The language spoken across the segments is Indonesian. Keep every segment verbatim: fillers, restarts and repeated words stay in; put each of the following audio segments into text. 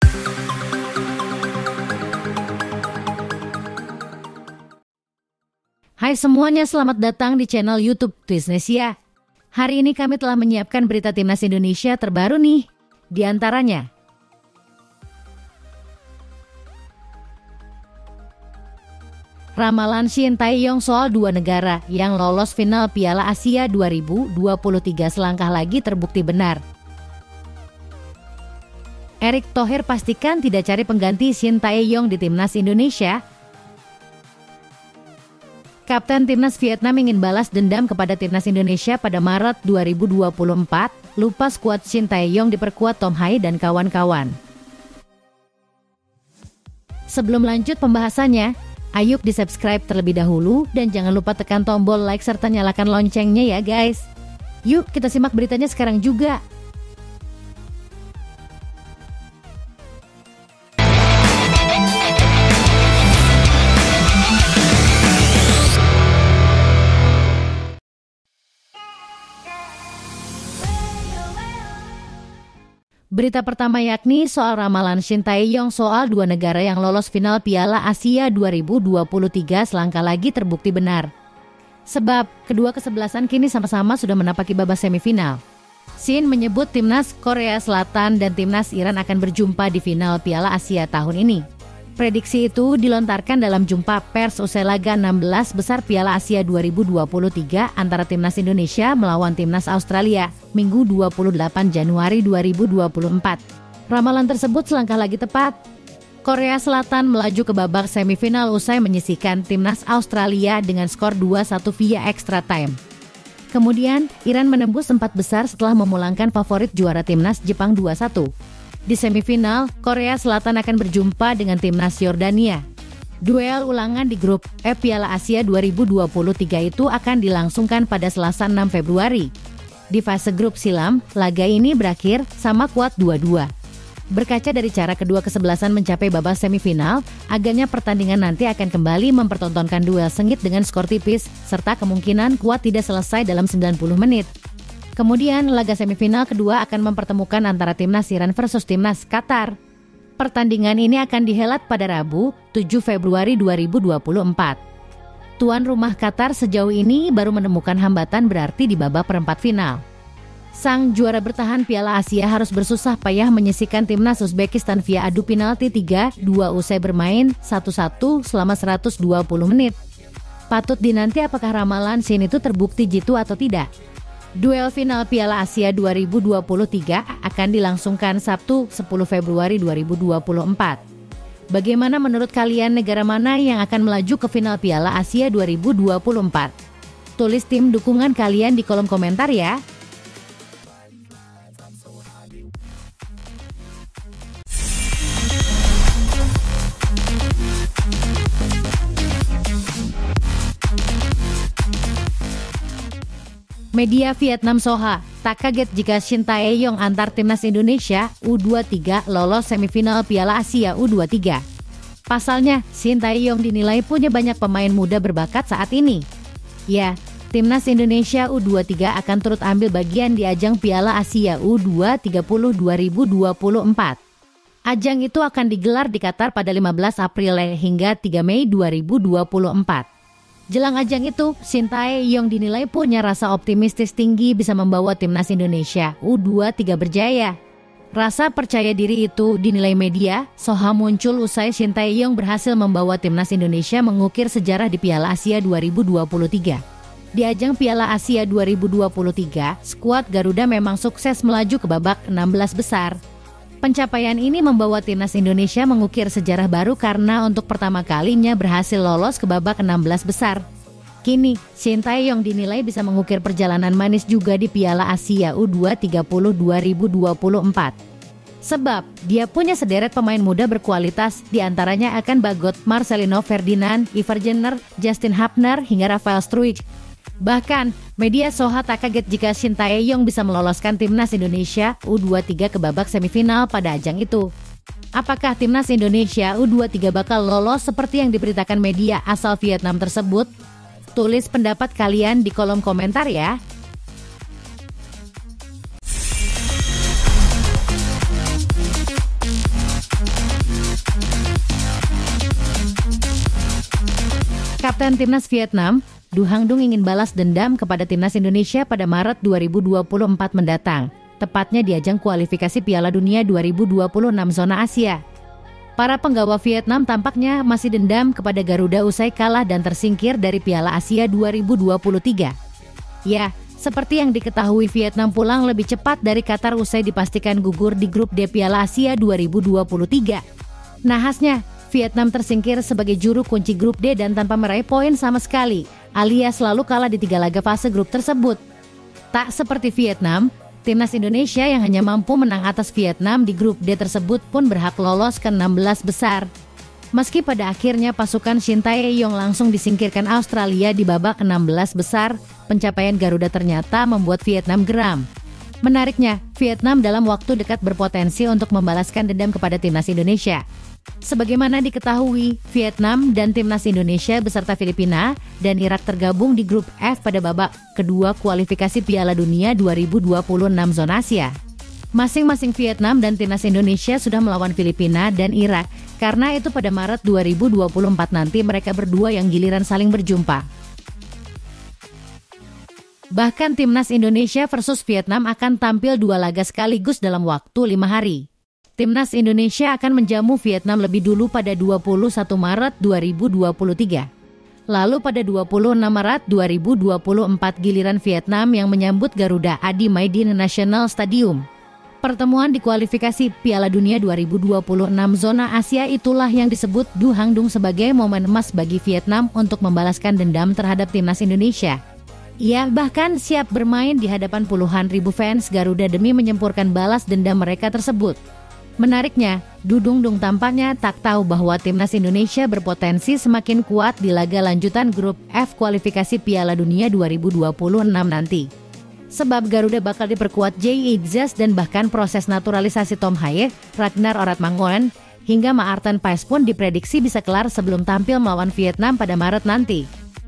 Hai semuanya, selamat datang di channel YouTube Twisnesia. Hari ini kami telah menyiapkan berita Timnas Indonesia terbaru nih. Di antaranya, ramalan Shin Tae-yong soal dua negara yang lolos final Piala Asia dua ribu dua puluh tiga selangkah lagi terbukti benar. Erick Thohir pastikan tidak cari pengganti Shin Tae-yong di Timnas Indonesia. Kapten Timnas Vietnam ingin balas dendam kepada Timnas Indonesia pada Maret dua ribu dua puluh empat, lupa skuad Shin Tae-yong diperkuat Tom Hai dan kawan-kawan. Sebelum lanjut pembahasannya, ayo di-subscribe terlebih dahulu dan jangan lupa tekan tombol like serta nyalakan loncengnya ya guys. Yuk kita simak beritanya sekarang juga. Berita pertama yakni soal ramalan Shin Tae-yong soal dua negara yang lolos final Piala Asia dua ribu dua puluh tiga selangkah lagi terbukti benar. Sebab kedua kesebelasan kini sama-sama sudah menapaki babak semifinal. Shin menyebut Timnas Korea Selatan dan Timnas Iran akan berjumpa di final Piala Asia tahun ini. Prediksi itu dilontarkan dalam jumpa pers usai laga enam belas besar Piala Asia dua ribu dua puluh tiga antara Timnas Indonesia melawan Timnas Australia, Minggu dua puluh delapan Januari dua ribu dua puluh empat. Ramalan tersebut selangkah lagi tepat. Korea Selatan melaju ke babak semifinal usai menyisihkan Timnas Australia dengan skor dua satu via extra time. Kemudian, Iran menembus empat besar setelah memulangkan favorit juara Timnas Jepang dua satu. Di semifinal, Korea Selatan akan berjumpa dengan Timnas Yordania. Duel ulangan di grup E Piala Asia dua ribu dua puluh tiga itu akan dilangsungkan pada Selasa enam Februari. Di fase grup silam, laga ini berakhir sama kuat dua dua. Berkaca dari cara kedua kesebelasan mencapai babak semifinal, agaknya pertandingan nanti akan kembali mempertontonkan duel sengit dengan skor tipis, serta kemungkinan kuat tidak selesai dalam sembilan puluh menit. Kemudian laga semifinal kedua akan mempertemukan antara Timnas Iran versus Timnas Qatar. Pertandingan ini akan dihelat pada Rabu, tujuh Februari dua ribu dua puluh empat. Tuan rumah Qatar sejauh ini baru menemukan hambatan berarti di babak perempat final. Sang juara bertahan Piala Asia harus bersusah payah menyisihkan Timnas Uzbekistan via adu penalti tiga dua usai bermain satu satu selama seratus dua puluh menit. Patut dinanti apakah ramalan Shin itu terbukti jitu atau tidak. Duel final Piala Asia dua ribu dua puluh tiga akan dilangsungkan Sabtu sepuluh Februari dua ribu dua puluh empat. Bagaimana menurut kalian negara mana yang akan melaju ke final Piala Asia dua ribu dua puluh empat? Tulis tim dukungan kalian di kolom komentar ya. Media Vietnam Soha, tak kaget jika Shin Tae-yong antar Timnas Indonesia U dua puluh tiga lolos semifinal Piala Asia U dua puluh tiga. Pasalnya, Shin Tae-yong dinilai punya banyak pemain muda berbakat saat ini. Ya, Timnas Indonesia U dua puluh tiga akan turut ambil bagian di ajang Piala Asia U dua puluh tiga dua ribu dua puluh empat. Ajang itu akan digelar di Qatar pada lima belas April hingga tiga Mei dua ribu dua puluh empat. Jelang ajang itu, Shin Tae-yong dinilai punya rasa optimistis tinggi bisa membawa Timnas Indonesia U dua puluh tiga berjaya. Rasa percaya diri itu dinilai media, Soha muncul usai Shin Tae-yong berhasil membawa Timnas Indonesia mengukir sejarah di Piala Asia dua ribu dua puluh tiga. Di ajang Piala Asia dua ribu dua puluh tiga, skuad Garuda memang sukses melaju ke babak enam belas besar. Pencapaian ini membawa Timnas Indonesia mengukir sejarah baru karena untuk pertama kalinya berhasil lolos ke babak enam belas besar. Kini, Shin Tae-yong dinilai bisa mengukir perjalanan manis juga di Piala Asia U dua puluh tiga dua ribu dua puluh empat. Sebab, dia punya sederet pemain muda berkualitas, diantaranya akan Bagot, Marcelino Ferdinand, Ivar Jenner, Justin Hapner, hingga Rafael Struijk. Bahkan, media Soha tak kaget jika Shin Tae-yong bisa meloloskan Timnas Indonesia U dua puluh tiga ke babak semifinal pada ajang itu. Apakah Timnas Indonesia U dua puluh tiga bakal lolos seperti yang diberitakan media asal Vietnam tersebut? Tulis pendapat kalian di kolom komentar ya. Kapten Timnas Vietnam, Du Hang Dung ingin balas dendam kepada Timnas Indonesia pada Maret dua ribu dua puluh empat mendatang, tepatnya di ajang kualifikasi Piala Dunia dua ribu dua puluh enam zona Asia. Para penggawa Vietnam tampaknya masih dendam kepada Garuda usai kalah dan tersingkir dari Piala Asia dua ribu dua puluh tiga. Ya, seperti yang diketahui, Vietnam pulang lebih cepat dari Qatar usai dipastikan gugur di grup D Piala Asia dua ribu dua puluh tiga. Nahasnya, Vietnam tersingkir sebagai juru kunci grup D dan tanpa meraih poin sama sekali, alias selalu kalah di tiga laga fase grup tersebut. Tak seperti Vietnam, Timnas Indonesia yang hanya mampu menang atas Vietnam di grup D tersebut pun berhak lolos ke enam belas besar. Meski pada akhirnya pasukan Shin Tae-yong langsung disingkirkan Australia di babak enam belas besar, pencapaian Garuda ternyata membuat Vietnam geram. Menariknya, Vietnam dalam waktu dekat berpotensi untuk membalaskan dendam kepada Timnas Indonesia. Sebagaimana diketahui, Vietnam dan Timnas Indonesia beserta Filipina dan Irak tergabung di grup F pada babak kedua kualifikasi Piala Dunia dua ribu dua puluh enam zona Asia. Masing-masing Vietnam dan Timnas Indonesia sudah melawan Filipina dan Irak, karena itu pada Maret dua ribu dua puluh empat nanti mereka berdua yang giliran saling berjumpa. Bahkan Timnas Indonesia versus Vietnam akan tampil dua laga sekaligus dalam waktu lima hari. Timnas Indonesia akan menjamu Vietnam lebih dulu pada dua puluh satu Maret dua ribu dua puluh tiga. Lalu pada dua puluh enam Maret dua ribu dua puluh empat giliran Vietnam yang menyambut Garuda Adi Maidin National Stadium. Pertemuan di kualifikasi Piala Dunia dua ribu dua puluh enam zona Asia itulah yang disebut Du Hang Dung sebagai momen emas bagi Vietnam untuk membalaskan dendam terhadap Timnas Indonesia. Ia bahkan siap bermain di hadapan puluhan ribu fans Garuda demi menyempurkan balas dendam mereka tersebut. Menariknya, Du Hang Dung tampaknya tak tahu bahwa Timnas Indonesia berpotensi semakin kuat di laga lanjutan grup F kualifikasi Piala Dunia dua ribu dua puluh enam nanti. Sebab Garuda bakal diperkuat Jay Iglesias dan bahkan proses naturalisasi Tom Haye, Ragnar Oratmangoen, hingga Maarten Paes pun diprediksi bisa kelar sebelum tampil melawan Vietnam pada Maret nanti.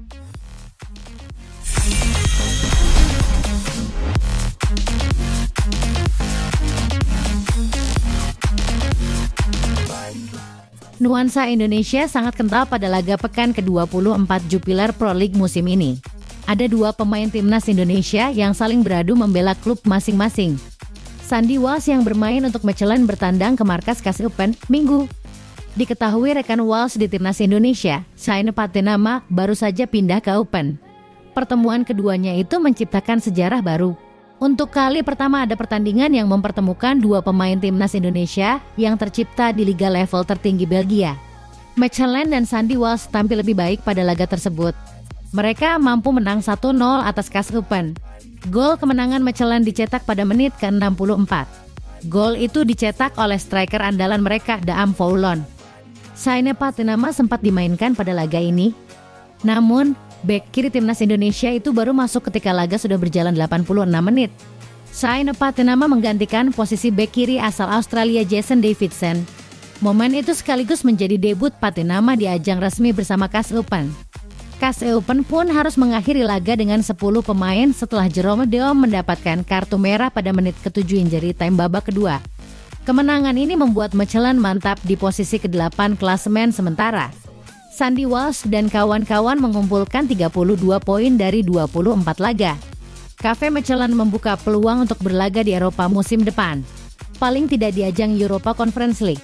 Nuansa Indonesia sangat kental pada laga pekan ke dua puluh empat Jupiler Pro League musim ini. Ada dua pemain Timnas Indonesia yang saling beradu membela klub masing-masing. Sandy Walsh yang bermain untuk Mechelen bertandang ke markas Kaseopen Minggu. Diketahui rekan Walsh di Timnas Indonesia, Saine Patenama, baru saja pindah ke Open. Pertemuan keduanya itu menciptakan sejarah baru. Untuk kali pertama ada pertandingan yang mempertemukan dua pemain Timnas Indonesia yang tercipta di liga level tertinggi Belgia. Mechelen dan Sandy Walsh tampil lebih baik pada laga tersebut. Mereka mampu menang satu nol atas Kaseopen. Gol kemenangan Mechelen dicetak pada menit ke enam puluh empat. Gol itu dicetak oleh striker andalan mereka, Daam Foulon. Saine Patenama sempat dimainkan pada laga ini. Namun, bek kiri Timnas Indonesia itu baru masuk ketika laga sudah berjalan delapan puluh enam menit. Saine Patenama menggantikan posisi bek kiri asal Australia Jason Davidson. Momen itu sekaligus menjadi debut Patenama di ajang resmi bersama Kaseopen. Kaseopen pun harus mengakhiri laga dengan sepuluh pemain setelah Jerome Deom mendapatkan kartu merah pada menit ketujuh injury time babak kedua. Kemenangan ini membuat Mechelen mantap di posisi kedelapan klasemen sementara. Sandy Walsh dan kawan-kawan mengumpulkan tiga puluh dua poin dari dua puluh empat laga. Cafe Mechelen membuka peluang untuk berlaga di Eropa musim depan, paling tidak di ajang Europa Conference League.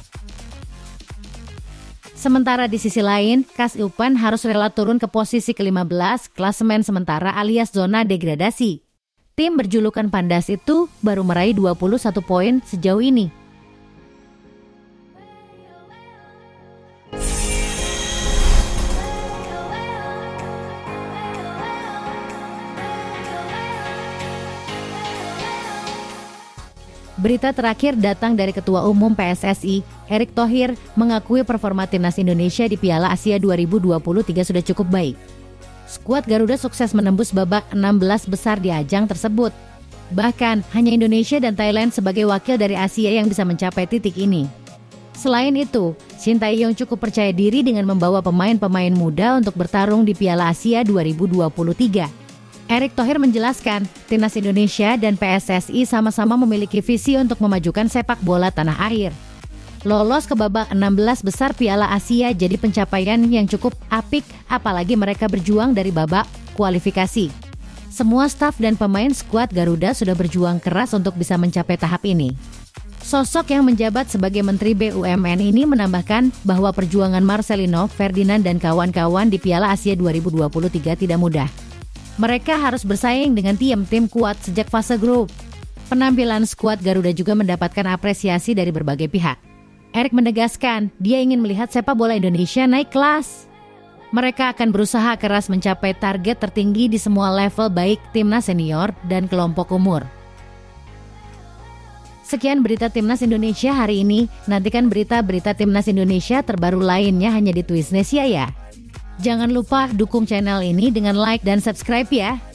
Sementara di sisi lain, Kaseopen harus rela turun ke posisi ke lima belas klasemen sementara alias zona degradasi. Tim berjulukan Pandas itu baru meraih dua puluh satu poin sejauh ini. Berita terakhir datang dari Ketua Umum P S S I, Erick Thohir, mengakui performa Timnas Indonesia di Piala Asia dua ribu dua puluh tiga sudah cukup baik. Skuad Garuda sukses menembus babak enam belas besar di ajang tersebut. Bahkan, hanya Indonesia dan Thailand sebagai wakil dari Asia yang bisa mencapai titik ini. Selain itu, Shin Tae-yong cukup percaya diri dengan membawa pemain-pemain muda untuk bertarung di Piala Asia dua ribu dua puluh tiga. Erick Thohir menjelaskan, Timnas Indonesia dan P S S I sama-sama memiliki visi untuk memajukan sepak bola tanah air. Lolos ke babak enam belas besar Piala Asia jadi pencapaian yang cukup apik, apalagi mereka berjuang dari babak kualifikasi. Semua staf dan pemain skuad Garuda sudah berjuang keras untuk bisa mencapai tahap ini. Sosok yang menjabat sebagai Menteri B U M N ini menambahkan bahwa perjuangan Marcelino, Ferdinand dan kawan-kawan di Piala Asia dua ribu dua puluh tiga tidak mudah. Mereka harus bersaing dengan tim-tim kuat sejak fase grup. Penampilan skuad Garuda juga mendapatkan apresiasi dari berbagai pihak. Erick menegaskan, dia ingin melihat sepak bola Indonesia naik kelas. Mereka akan berusaha keras mencapai target tertinggi di semua level baik timnas senior dan kelompok umur. Sekian berita Timnas Indonesia hari ini. Nantikan berita-berita Timnas Indonesia terbaru lainnya hanya di Twisnesia ya. Jangan lupa dukung channel ini dengan like dan subscribe ya.